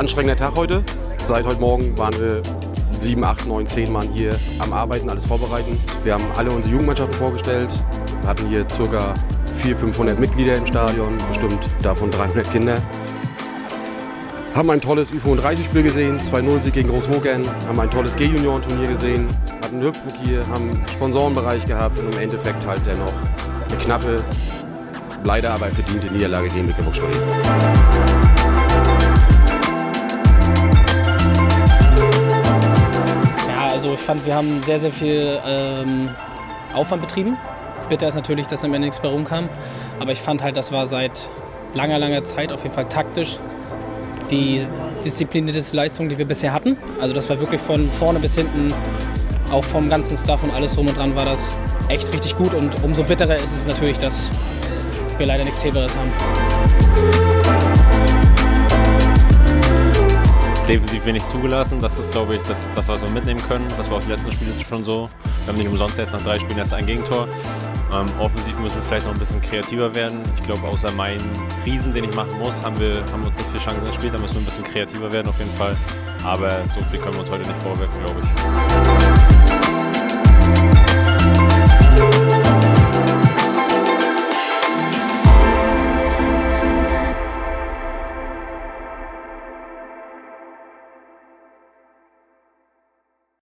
anstrengender Tag heute. Seit heute Morgen waren wir 7, 8, 9, 10 Mann hier am Arbeiten, alles vorbereiten. Wir haben alle unsere Jugendmannschaften vorgestellt. Wir hatten hier ca. 400, 500 Mitglieder im Stadion, bestimmt davon 300 Kinder. Haben ein tolles U35-Spiel gesehen, 2-0-Sieg gegen Großmokern, haben ein tolles G-Junioren-Turnier gesehen, hatten einen Hüpfburg hier, haben einen Sponsorenbereich gehabt und im Endeffekt halt dennoch eine knappe, leider aber verdiente Niederlage gegen Mecklenburg-Schwerin. Ja, also ich fand, wir haben sehr, sehr viel Aufwand betrieben. Bitter ist natürlich, dass am Ende nichts bei rumkam, aber ich fand halt, das war seit langer, langer Zeit auf jeden Fall taktisch die disziplinierteste Leistung, die wir bisher hatten. Also das war wirklich von vorne bis hinten, auch vom ganzen Staff und alles drum und dran war das echt richtig gut. Und umso bitterer ist es natürlich, dass wir leider nichts Heberes haben. Defensiv wenig zugelassen, das ist, glaube ich, das, was wir mitnehmen können. Das war auch die letzten Spiele schon so. Wir haben nicht umsonst jetzt nach 3 Spielen erst ein Gegentor. Offensiv müssen wir vielleicht noch ein bisschen kreativer werden. Ich glaube, außer meinen Riesen, den ich machen muss, haben wir uns nicht viel Chancen gespielt. Da müssen wir ein bisschen kreativer werden auf jeden Fall. Aber so viel können wir uns heute nicht vorwerfen, glaube ich.